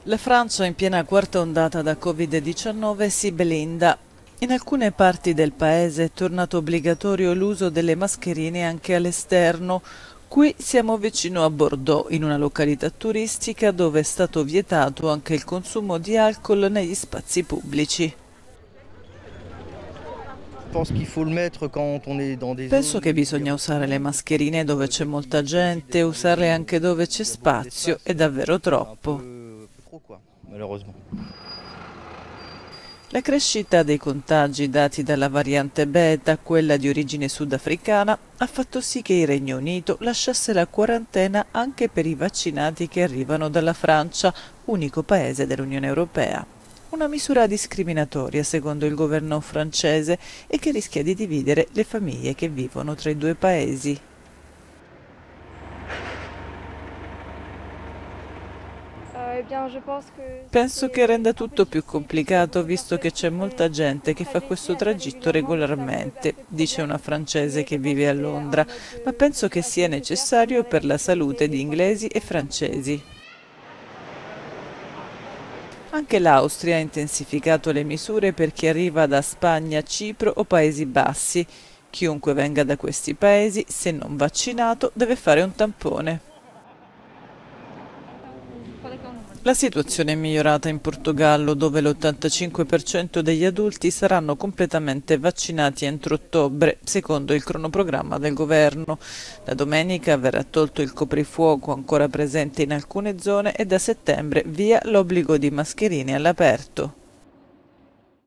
La Francia, in piena quarta ondata da Covid-19, si blinda. In alcune parti del paese è tornato obbligatorio l'uso delle mascherine anche all'esterno. Qui siamo vicino a Bordeaux, in una località turistica dove è stato vietato anche il consumo di alcol negli spazi pubblici. Penso che bisogna usare le mascherine dove c'è molta gente, usarle anche dove c'è spazio, è davvero troppo. La crescita dei contagi dati dalla variante Beta, quella di origine sudafricana, ha fatto sì che il Regno Unito lasciasse la quarantena anche per i vaccinati che arrivano dalla Francia, unico paese dell'Unione Europea. Una misura discriminatoria secondo il governo francese e che rischia di dividere le famiglie che vivono tra i due paesi. Penso che renda tutto più complicato visto che c'è molta gente che fa questo tragitto regolarmente, dice una francese che vive a Londra, ma penso che sia necessario per la salute di inglesi e francesi. Anche l'Austria ha intensificato le misure per chi arriva da Spagna, Cipro o Paesi Bassi. Chiunque venga da questi paesi, se non vaccinato, deve fare un tampone. La situazione è migliorata in Portogallo, dove l'85% degli adulti saranno completamente vaccinati entro ottobre, secondo il cronoprogramma del governo. Da domenica verrà tolto il coprifuoco ancora presente in alcune zone e da settembre via l'obbligo di mascherine all'aperto.